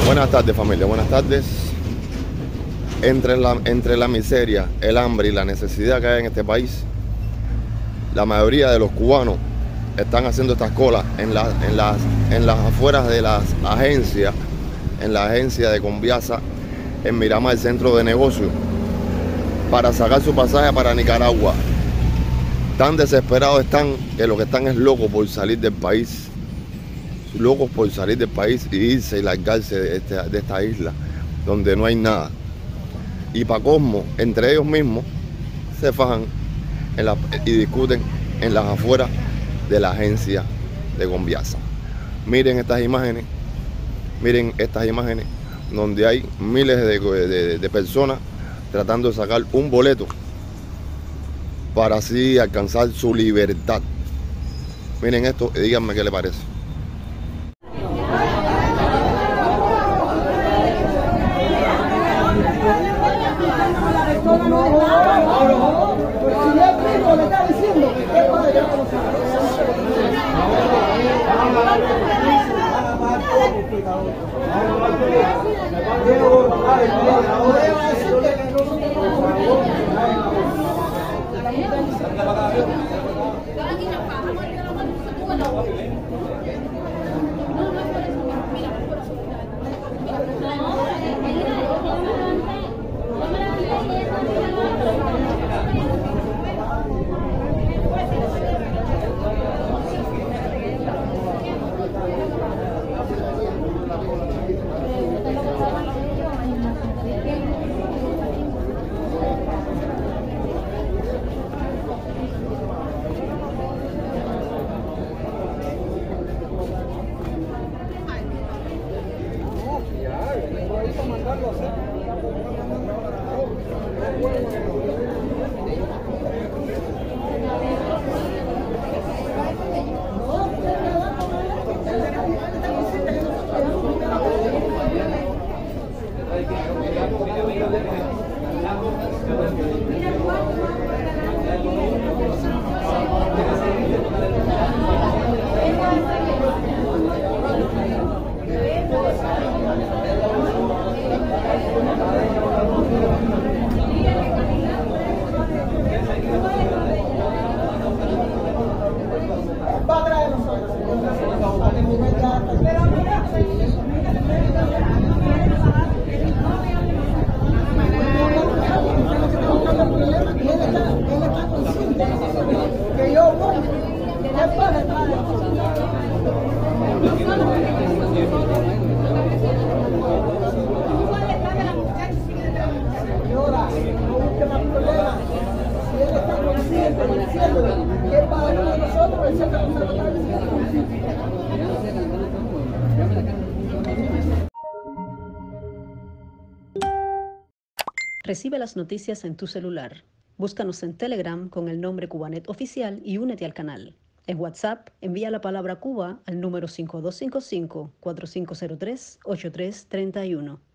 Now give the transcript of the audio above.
Buenas tardes, familia, buenas tardes. Entre la miseria, el hambre y la necesidad que hay en este país, la mayoría de los cubanos están haciendo estas colas en las afueras de las agencias, en la agencia de Conviasa, en Miramar, el centro de negocios, para sacar su pasaje para Nicaragua. Tan desesperados están que lo que están es locos por salir del país. Locos por salir del país y irse y largarse de esta isla donde no hay nada. Y para colmo, entre ellos mismos se fajan y discuten en las afueras de la agencia de Conviasa. Miren estas imágenes donde hay miles de personas tratando de sacar un boleto para así alcanzar su libertad. Miren esto y díganme qué les parece. Recibe las noticias en tu celular. Búscanos en Telegram con el nombre Cubanet Oficial y únete al canal. En WhatsApp, envía la palabra Cuba al número 5255-4503-8331.